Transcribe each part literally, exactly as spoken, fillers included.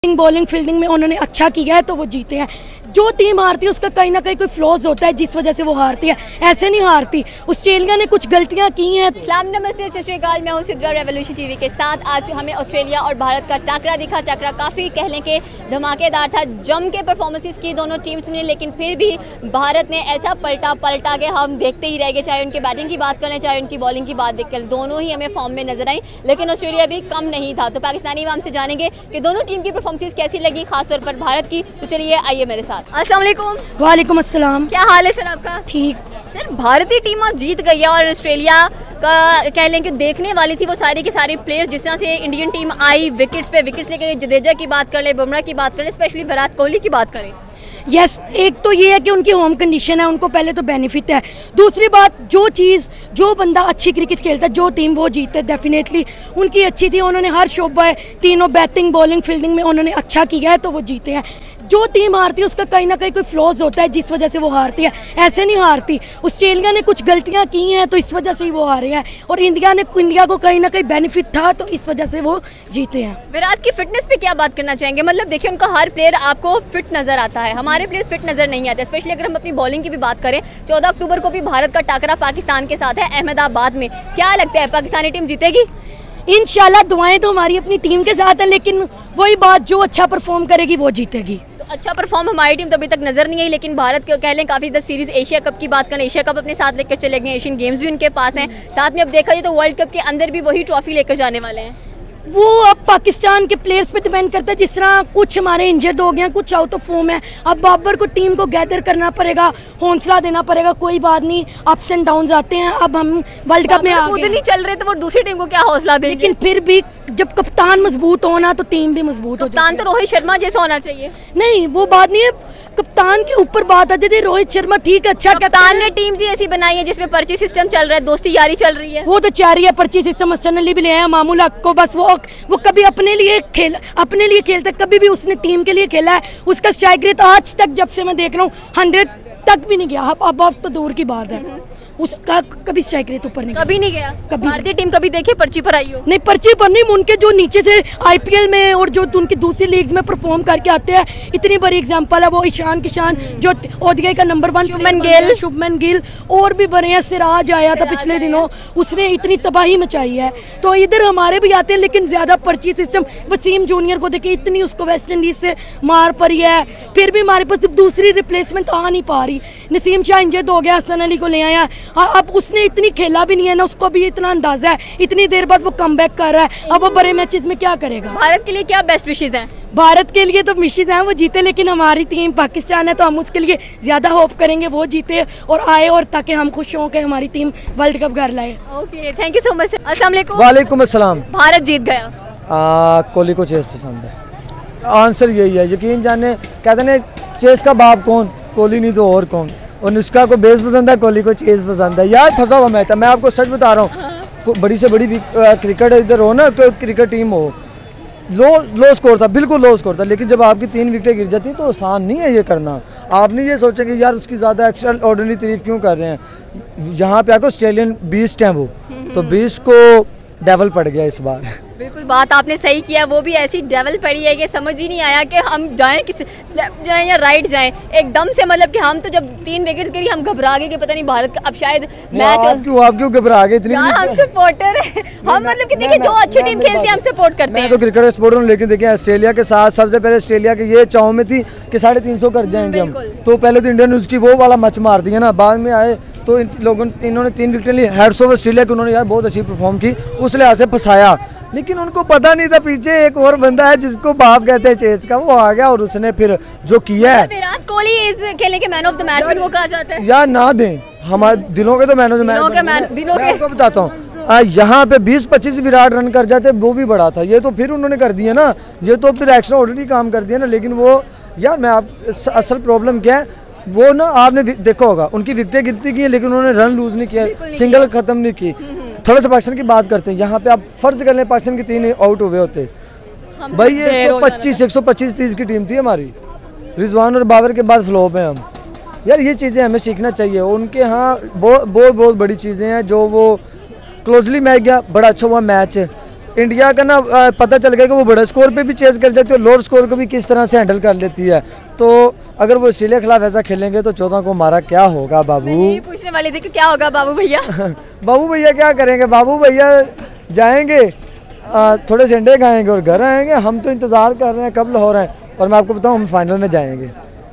Bowling fielding में उन्होंने अच्छा किया है तो वो जीते हैं। जो टीम हारती है उसका कहीं ना कहीं कोई फ्लॉज होता है जिस वजह से वो हारती है, ऐसे नहीं हारती। ऑस्ट्रेलिया ने कुछ गलतियां की हैं। सलाम नमस्ते सत श्री अकाल, मैं हूं सिद्रा रेवोल्यूशन टीवी के साथ। आज हमें ऑस्ट्रेलिया और भारत का टाकरा दिखा। टाकरा काफ़ी कह लें कि धमाकेदार था, जम के परफॉर्मेंसेस की दोनों टीम्स ने, लेकिन फिर भी भारत ने ऐसा पलटा पलटा के हम देखते ही रह गए। चाहे उनके बैटिंग की बात करें चाहे उनकी बॉलिंग की बात देख, दोनों ही हमें फॉर्म में नजर आई, लेकिन ऑस्ट्रेलिया भी कम नहीं था। तो पाकिस्तानी अवाम से जानेंगे कि दोनों टीम की परफॉर्मेंसेस कैसी लगी, खासतौर पर भारत की। तो चलिए आइए मेरे साथ। अस्सलाम वालेकुम। वालेकुम अस्सलाम। क्या हाल है सर आपका? ठीक। सर भारतीय टीम आज जीत गई है और ऑस्ट्रेलिया का कह लें कि देखने वाली थी वो सारे के सारे प्लेयर्स। जिस तरह से इंडियन टीम आई विकेट्स पे विकेट्स लेके, जडेजा की बात कर ले, बुमराह की बात कर ले, स्पेशली विराट कोहली की बात करें। यस yes, एक तो ये है कि उनकी होम कंडीशन है, उनको पहले तो बेनिफिट है। दूसरी बात, जो चीज़ जो बंदा अच्छी क्रिकेट खेलता है, जो टीम वो जीतता है, डेफिनेटली उनकी अच्छी थी। उन्होंने हर शोबा तीनों बैटिंग बॉलिंग फील्डिंग में उन्होंने अच्छा किया है तो वो जीते हैं। जो टीम हारती है उसका कहीं ना कहीं कोई फ्लॉज होता है जिस वजह से वो हारती है, ऐसे नहीं हारती। ऑस्ट्रेलिया ने कुछ गलतियां की हैं तो इस वजह से ही वो हारे हैं, और इंडिया ने इंडिया को कहीं ना कहीं बेनिफिट था तो इस वजह से वो जीते हैं। विराट की फिटनेस पे क्या बात करना चाहेंगे? मतलब देखिए उनका हर प्लेयर आपको फिट नजर आता है, हमारे प्लेयर्स फिट नजर नहीं आते। स्पेशली अगर हम अपनी बॉलिंग की भी बात करें, चौदह अक्टूबर को भी भारत का टाकरा पाकिस्तान के साथ है अहमदाबाद में। क्या लगता है पाकिस्तानी टीम जीतेगी? इंशाल्लाह दुआएं तो हमारी अपनी टीम के साथ है, लेकिन वही बात, जो अच्छा परफॉर्म करेगी वो जीतेगी। तो अच्छा परफॉर्म हमारी टीम तो अभी तक नजर नहीं आई, लेकिन भारत के कह लें काफी दस सीरीज एशिया कप की बात करें, एशिया कप अपने साथ लेकर चले गए, एशियन गेम्स भी उनके पास हैं। साथ में अब देखा जाए तो वर्ल्ड कप के अंदर भी वही ट्रॉफी लेकर जाने वाले हैं। वो अब पाकिस्तान के प्लेयर्स पे डिपेंड करता है। जिस तरह कुछ हमारे इंजर्ड हो गए हैं, कुछ आउट ऑफ फॉर्म है, अब बाबर को टीम को गैदर करना पड़ेगा, हौसला देना पड़ेगा। कोई बात नहीं, अप्स एंड डाउन्स आते हैं। अब हम वर्ल्ड कप में खुद नहीं चल रहे तो वो दूसरी टीम को क्या हौसला देंगे? लेकिन फिर भी जब कप्तान मजबूत होना तो टीम भी मजबूत हो जाती है। कप्तान तो रोहित शर्मा जैसा होना चाहिए। नहीं, वो बात नहीं है, कप्तान के ऊपर बात आती थी। रोहित शर्मा ठीक है, अच्छा कप्तान ने टीम ही ऐसी बनाई है जिसमें पर्ची सिस्टम चल रहा है, दोस्ती यारी चल रही है। वो तो चाह रही है पर्ची सिस्टम। हसन अली भी ले आया, मामूल हक को, बस वो वो कभी अपने लिए खेल अपने लिए खेलता, कभी भी उसने टीम के लिए खेला है। उसका स्ट्राइक रेट आज तक जब से मैं देख रहा हूँ हंड्रेड तक भी नहीं गया। अब अब तो दूर की बात है, उसका कभी स्ट्राइक रेट ऊपर नहीं कभी नहीं गया। कभी भारतीय टीम कभी देखिए पर्ची पर आई हो? नहीं, पर्ची पर नहीं। उनके जो नीचे से आईपीएल में और जो उनकी दूसरी लीग्स में परफॉर्म करके आते हैं, इतनी बड़ी एग्जांपल है वो ईशान किशान जो ओडीआई का नंबर वन, शुभमन गिल शुभमन गिल और भी बने हैं। सिराज आया था पिछले दिनों, उसने इतनी तबाही मचाई है। तो इधर हमारे भी आते हैं, लेकिन ज्यादा पर्ची सिस्टम। वसीम जूनियर को देखिए, इतनी उसको वेस्ट इंडीज से मार पड़ी है, फिर भी हमारे पास दूसरी रिप्लेसमेंट आ नहीं पा रही। नसीम शाह इंजर्ड हो गया, हसन अली को ले आया, अब उसने इतनी खेला भी नहीं है ना, उसको भी इतना अंदाजा है। इतनी देर बाद वो कमबैक कर रहा है, अब वो बड़े मैचेस में क्या करेगा? भारत के लिए क्या बेस्ट विशेस हैं? भारत के लिए तो विशेस हैं वो जीते, लेकिन हमारी टीम पाकिस्तान है तो हम उसके लिए ज्यादा होप करेंगे वो जीते और आए, और ताकि हम खुश हों कि हमारी टीम वर्ल्ड कप घर लाए। Okay, thank you so much. अस्सलाम वालेकुम। वालेकुम अस्सलाम। भारत जीत गया। कोहली को चेस पसंद है, आंसर यही है। यकीन जाने, कहते हैं चेस का बाप कौन? कोहली नहीं तो और कौन। और नुस्खा को बेस पसंद है, कोहली को चेस पसंद है। यार फंसा हुआ मैच है, मैं आपको सच बता रहा हूँ। बड़ी से बड़ी क्रिकेट इधर हो ना, क्रिकेट टीम हो, लो लो स्कोर था, बिल्कुल लो स्कोर था, लेकिन जब आपकी तीन विकेटें गिर जाती तो आसान नहीं है ये करना। आप नहीं ये सोचेंगे यार उसकी ज़्यादा एक्स्ट्रा ऑर्डिनरी तारीफ क्यों कर रहे हैं। यहाँ पे आकर ऑस्ट्रेलियन बीस्ट हैं वो, तो बीस्ट को डेवल पड़ गया इस बार। बिल्कुल बात आपने सही किया, वो भी ऐसी डेवल पड़ी है कि समझ ही नहीं आया कि हम जाएं किस लेफ्ट जाएं या राइट जाएं एकदम से। मतलब कि हम तो जब तीन विकेट्स गिरी हम घबरा गए कि पता नहीं भारत का अब शायद मैच। आप क्यों आप क्यों घबरा गए इतनी? यार हम सपोर्टर हैं, हम मतलब कि देखिए जो अच्छी टीम खेलती है हम सपोर्ट करते हैं। मैं तो क्रिकेट सपोर्टर हूँ, लेकिन देखिए ऑस्ट्रेलिया के साथ सबसे पहले ऑस्ट्रेलिया के ये चाव में थी कि साढ़े तीन सौ कर जाएंगे हम, तो पहले तो इंडियन न्यूज की वो वाला मच मार दिया ना, बाद में आए तो इन लोगों इन्होंने तीन विकेट ली। हेड्स ऑफ ऑस्ट्रेलिया के उन्होंने यार बहुत अच्छी परफॉर्म की, उस लिहाज से फंसाया, लेकिन उनको पता नहीं था पीछे एक और बंदा है जिसको बाप कहते हैं चेस का, वो आ गया और उसने फिर जो किया है। विराट कोहली इस खेलने के मैन ऑफ द मैच भी वो कहा जाता है। यार ना दें, हमारे दिलों के तो मैन ऑफ द मैच दिनों के आपको बताता हूँ। यहाँ पे बीस पच्चीस विराट रन कर जाते वो भी बड़ा था, ये तो फिर उन्होंने कर दिया ना, ये तो फिर एक्स्ट्रा ऑर्डिनरी काम कर दिया ना। लेकिन वो यार मैं आप असल प्रॉब्लम क्या है, वो ना आपने देखा होगा उनकी विकेटें गिरती की, लेकिन उन्होंने रन लूज नहीं किया, सिंगल खत्म नहीं की। थोड़ा सा पाकिस्तान की बात करते हैं, यहाँ पे आप फर्ज कर लें पाकिस्तान की तीन आउट हुए होते भाई, ये एक सौ पच्चीस एक सौ पच्चीस तीस की टीम थी हमारी। रिजवान और बाबर के बाद फ्लॉप हैं हम। यार ये चीज़ें हमें सीखना चाहिए उनके यहाँ। बहुत बहुत बहुत बड़ी चीज़ें हैं जो वो क्लोजली मैच गया, बड़ा अच्छा हुआ मैच, इंडिया का ना पता चल गया कि वो बड़े स्कोर पे भी चेस कर जाती है और लोअर स्कोर को भी किस तरह से हैंडल कर लेती है। तो अगर वो ऑस्ट्रेलिया के खिलाफ ऐसा खेलेंगे तो चौदह को हमारा क्या होगा बाबू? मैं पूछने वाली थी कि क्या होगा बाबू भैया। बाबू भैया क्या करेंगे? बाबू भैया जाएंगे, थोड़े से अंडे खाएंगे और घर आएंगे। हम तो इंतज़ार कर रहे हैं कब लाहौर हैं, और मैं आपको बताऊँ हम फाइनल में जाएंगे।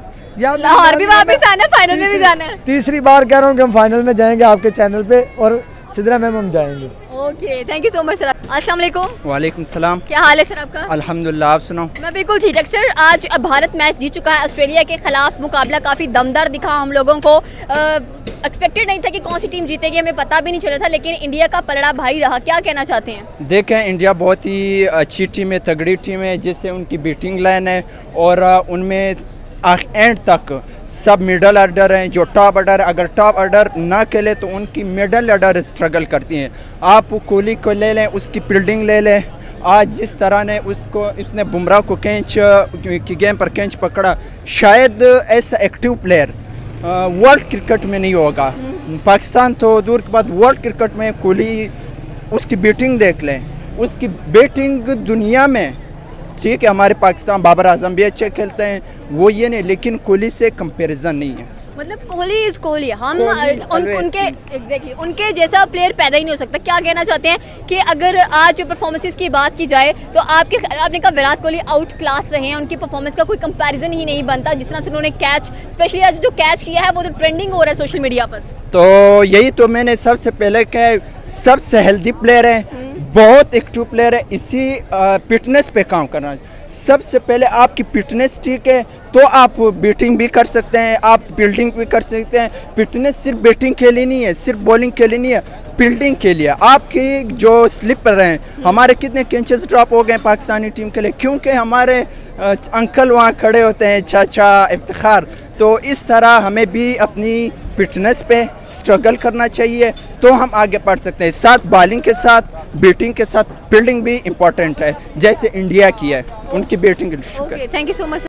लाहौर भी वापस आना है, फाइनल में भी जाना है। तीसरी बार कह रहा हूँ कि हम फाइनल में जाएंगे आपके चैनल पे, और सिद्रा मैम हम जाएंगे। Okay, thank you so much sir. अस्सलाम वालेकुम। वालेकुम सलाम। क्या हाल है सर आपका? अल्हम्दुलिल्लाह, आप सुनाओ? मैं बिल्कुल ठीक सर। आज भारत मैच जीत चुका है ऑस्ट्रेलिया के खिलाफ। मुकाबला काफ़ी दमदार दिखा हम लोगों को। एक्सपेक्टेड नहीं था कि कौन सी टीम जीतेगी, हमें पता भी नहीं चला था, लेकिन इंडिया का पलड़ा भारी रहा। क्या कहना चाहते हैं? देखें, इंडिया बहुत ही अच्छी टीम है, तगड़ी टीम है, जिससे उनकी बैटिंग लाइन है और उनमें एंड तक सब मिडल ऑर्डर हैं। जो टॉप ऑर्डर, अगर टॉप ऑर्डर ना खेले तो उनकी मिडल ऑर्डर स्ट्रगल करती हैं। आप कोहली को ले लें, उसकी फील्डिंग ले लें। आज जिस तरह ने उसको उसने बुमराह को कैच की गेम पर कैच पकड़ा, शायद ऐसा एक्टिव प्लेयर वर्ल्ड क्रिकेट में नहीं होगा। पाकिस्तान तो दूर के बाद वर्ल्ड क्रिकेट में कोहली, उसकी बैटिंग देख लें, उसकी बैटिंग दुनिया में, ठीक है हमारे पाकिस्तान बाबर आजम भी अच्छे खेलते हैं, वो ये नहीं, लेकिन कोहली से कंपैरिजन नहीं है। मतलब कोहली इज कोहली। हम उन, उनके एग्जैक्टली उनके जैसा प्लेयर पैदा ही नहीं हो सकता। क्या कहना चाहते हैं कि अगर आज परफॉर्मेंसेस की बात की जाए तो आपके आपने कहा विराट कोहली आउट क्लास रहे हैं, उनकी परफॉर्मेंस का कोई कंपैरिजन ही नहीं बनता। जिस तरह से उन्होंने कैच, स्पेशली आज जो कैच किया है वो तो ट्रेंडिंग हो रहा है सोशल मीडिया पर। तो यही तो मैंने सबसे पहले कहा, सबसे हेल्दी प्लेयर है, बहुत एक्टिव प्लेयर है। इसी फिटनेस पे काम करना, सबसे पहले आपकी फिटनेस ठीक है तो आप बैटिंग भी कर सकते हैं, आप फील्डिंग भी कर सकते हैं। फिटनेस सिर्फ बैटिंग के लिए नहीं है, सिर्फ बॉलिंग के लिए नहीं है, फील्डिंग के लिए। आपकी जो स्लिपर हैं, हमारे कितने कैचेस ड्रॉप हो गए पाकिस्तानी टीम के लिए, क्योंकि हमारे अंकल वहाँ खड़े होते हैं, चाचा इफ्तिखार। तो इस तरह हमें भी अपनी फिटनेस पे स्ट्रगल करना चाहिए, तो हम आगे बढ़ सकते हैं। साथ बॉलिंग के साथ बैटिंग के साथ फील्डिंग भी इम्पोर्टेंट है, जैसे इंडिया की है, उनकी batting. Okay, thank you so much.